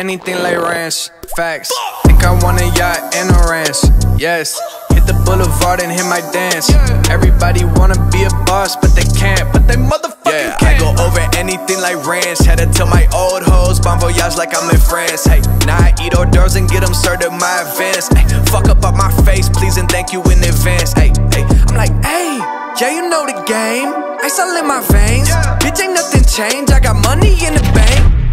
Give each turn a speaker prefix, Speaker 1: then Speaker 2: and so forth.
Speaker 1: anything like ranch. Facts. Think I want a yacht and a ranch. Yes. Hit the boulevard and hit my dance. Everybody wanna be a boss, but they can't. But they motherfucking can't. I go over anything like ranch. Had to tell my old hoes, bon voyage like I'm in France. Hey, now I eat hors d'oeuvres and get them served at my advance. Hey, fuck up on my face, please and thank you in advance. Hey, hey, I'm like, hey, yeah, you know the game. Ice all in my veins. Bitch, ain't nothing changed. I got money in the bank.